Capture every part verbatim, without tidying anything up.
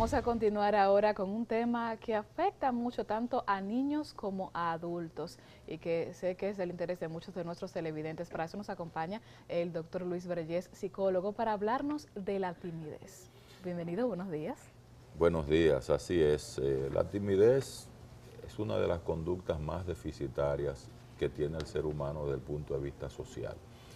Vamos a continuar ahora con un tema que afecta mucho tanto a niños como a adultos y que sé que es del interés de muchos de nuestros televidentes. Para eso nos acompaña el doctor Luis Vergés, psicólogo, para hablarnos de la timidez. Bienvenido, buenos días. Buenos días, así es. Eh, la timidez es una de las conductas más deficitarias que tiene el ser humano desde el punto de vista social.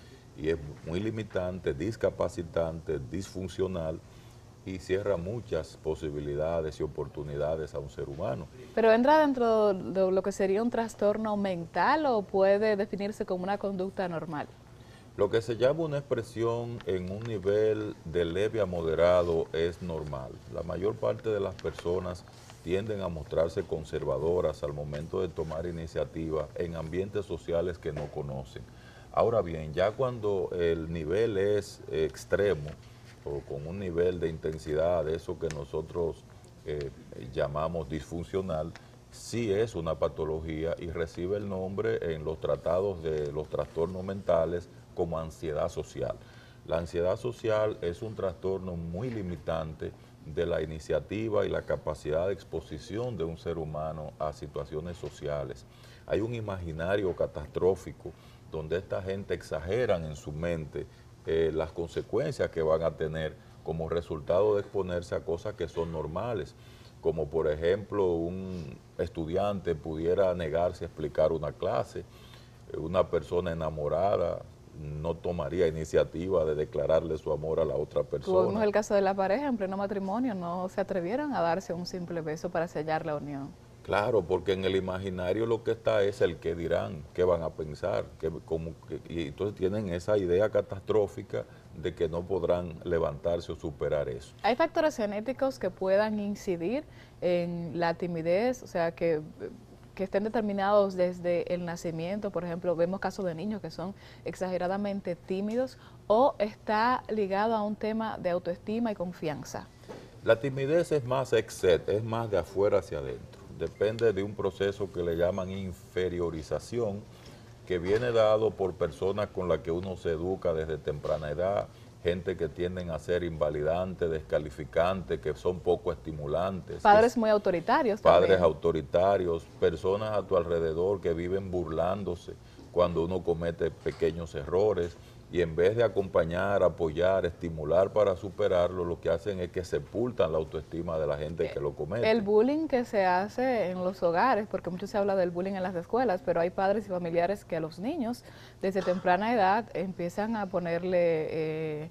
Y es muy limitante, discapacitante, disfuncional y cierra muchas posibilidades y oportunidades a un ser humano. ¿Pero entra dentro de lo que sería un trastorno mental o puede definirse como una conducta normal? Lo que se llama una expresión en un nivel de leve a moderado es normal. La mayor parte de las personas tienden a mostrarse conservadoras al momento de tomar iniciativa en ambientes sociales que no conocen. Ahora bien, ya cuando el nivel es extremo o con un nivel de intensidad, de eso que nosotros eh, llamamos disfuncional, sí es una patología y recibe el nombre en los tratados de los trastornos mentales como ansiedad social. La ansiedad social es un trastorno muy limitante de la iniciativa y la capacidad de exposición de un ser humano a situaciones sociales. Hay un imaginario catastrófico donde esta gente exageran en su mente eh, las consecuencias que van a tener como resultado de exponerse a cosas que son normales, como por ejemplo un estudiante pudiera negarse a explicar una clase, una persona enamorada no tomaría iniciativa de declararle su amor a la otra Tuvimos persona. el caso de la pareja en pleno matrimonio, no se atrevieron a darse un simple beso para sellar la unión. Claro, porque en el imaginario lo que está es el qué dirán, qué van a pensar, que, como que, y entonces tienen esa idea catastrófica de que no podrán levantarse o superar eso. ¿Hay factores genéticos que puedan incidir en la timidez? O sea, que, que estén determinados desde el nacimiento. Por ejemplo, vemos casos de niños que son exageradamente tímidos, o está ligado a un tema de autoestima y confianza. La timidez es más ex-set, es más de afuera hacia adentro. Depende de un proceso que le llaman inferiorización, que viene dado por personas con las que uno se educa desde temprana edad, gente que tienden a ser invalidantes, descalificantes, que son poco estimulantes, que Padres muy autoritarios padres también. autoritarios, personas a tu alrededor que viven burlándose cuando uno comete pequeños errores y en vez de acompañar, apoyar, estimular para superarlo, lo que hacen es que sepultan la autoestima de la gente que lo El comete. bullying que se hace en los hogares, porque mucho se habla del bullying en las escuelas, pero hay padres y familiares que a los niños desde temprana edad empiezan a ponerle eh,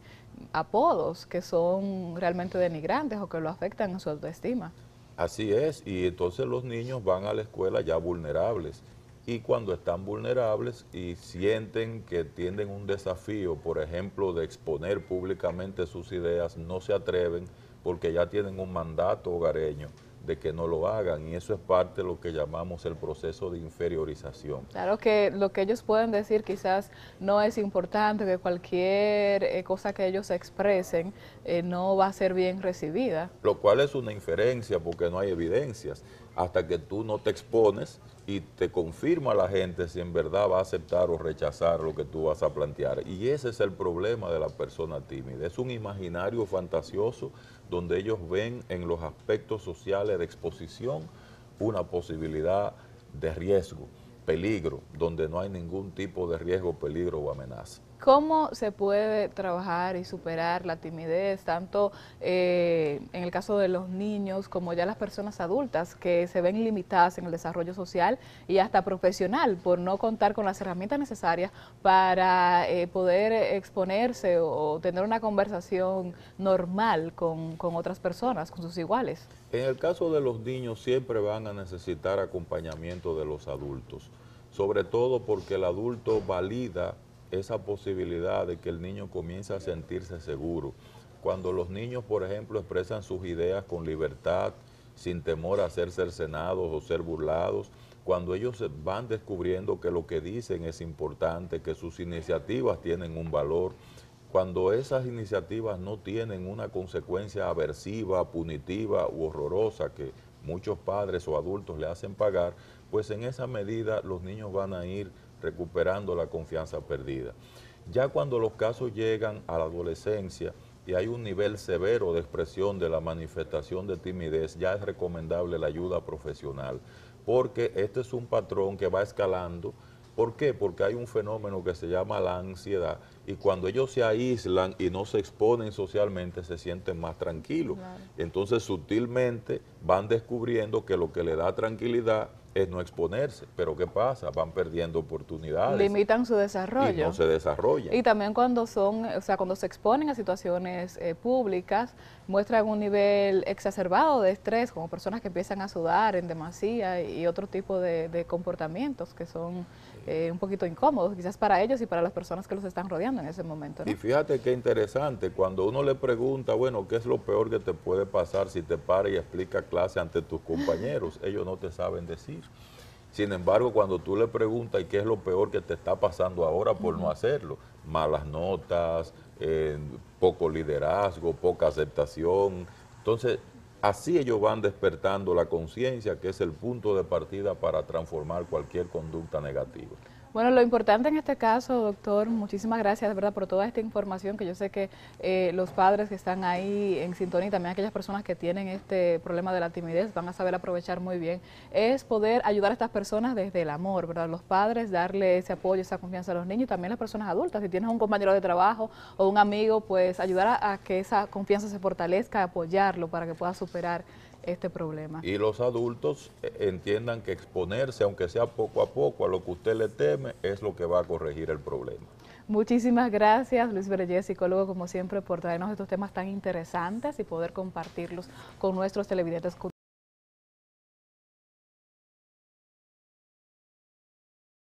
apodos que son realmente denigrantes o que lo afectan en su autoestima. Así es, y entonces los niños van a la escuela ya vulnerables. Y cuando están vulnerables y sienten que tienen un desafío, por ejemplo, de exponer públicamente sus ideas, no se atreven porque ya tienen un mandato hogareño de que no lo hagan. Y eso es parte de lo que llamamos el proceso de inferiorización. Claro que lo que ellos pueden decir quizás no es importante, que cualquier eh, cosa que ellos expresen eh, no va a ser bien recibida. Lo cual es una inferencia porque no hay evidencias, hasta que tú no te expones y te confirma la gente si en verdad va a aceptar o rechazar lo que tú vas a plantear. Y ese es el problema de la persona tímida, es un imaginario fantasioso donde ellos ven en los aspectos sociales de exposición una posibilidad de riesgo, peligro, donde no hay ningún tipo de riesgo, peligro o amenaza. ¿Cómo se puede trabajar y superar la timidez, tanto eh, en el caso de los niños como ya las personas adultas que se ven limitadas en el desarrollo social y hasta profesional por no contar con las herramientas necesarias para eh, poder exponerse o, o tener una conversación normal con, con otras personas, con sus iguales? En el caso de los niños siempre van a necesitar acompañamiento de los adultos, sobre todo porque el adulto valida esa posibilidad de que el niño comience a sentirse seguro. Cuando los niños, por ejemplo, expresan sus ideas con libertad, sin temor a ser cercenados o ser burlados, cuando ellos van descubriendo que lo que dicen es importante, que sus iniciativas tienen un valor, cuando esas iniciativas no tienen una consecuencia aversiva, punitiva u horrorosa que muchos padres o adultos le hacen pagar, pues en esa medida los niños van a ir recuperando la confianza perdida. Ya cuando los casos llegan a la adolescencia, y hay un nivel severo de expresión de la manifestación de timidez, ya es recomendable la ayuda profesional, porque este es un patrón que va escalando. ¿Por qué? Porque hay un fenómeno que se llama la ansiedad, y cuando ellos se aíslan y no se exponen socialmente, se sienten más tranquilos. Claro. Entonces, sutilmente van descubriendo que lo que le da tranquilidad es no exponerse. Pero ¿qué pasa? Van perdiendo oportunidades. Limitan su desarrollo. Y no se desarrollan. Y también cuando son, o sea, cuando se exponen a situaciones eh, públicas, muestran un nivel exacerbado de estrés, como personas que empiezan a sudar en demasía y otro tipo de, de comportamientos que son eh, un poquito incómodos, quizás para ellos y para las personas que los están rodeando en ese momento, ¿no? Y fíjate qué interesante, cuando uno le pregunta, bueno, ¿qué es lo peor que te puede pasar si te paras y explicas clase ante tus compañeros? Ellos no te saben decir. Sin embargo, cuando tú le preguntas, ¿y qué es lo peor que te está pasando ahora por uh-huh. no hacerlo? Malas notas, eh, poco liderazgo, poca aceptación. Entonces, así ellos van despertando la conciencia, que es el punto de partida para transformar cualquier conducta negativa. Bueno, lo importante en este caso, doctor, muchísimas gracias de verdad por toda esta información, que yo sé que eh, los padres que están ahí en sintonía y también aquellas personas que tienen este problema de la timidez van a saber aprovechar muy bien, es poder ayudar a estas personas desde el amor, ¿verdad? Los padres, darle ese apoyo, esa confianza a los niños y también a las personas adultas. Si tienes un compañero de trabajo o un amigo, pues ayudar a, a que esa confianza se fortalezca, apoyarlo para que pueda superar este problema. Y los adultos entiendan que exponerse, aunque sea poco a poco, a lo que usted le teme, es lo que va a corregir el problema. Muchísimas gracias, Luis Vergés, psicólogo, como siempre, por traernos estos temas tan interesantes y poder compartirlos con nuestros televidentes.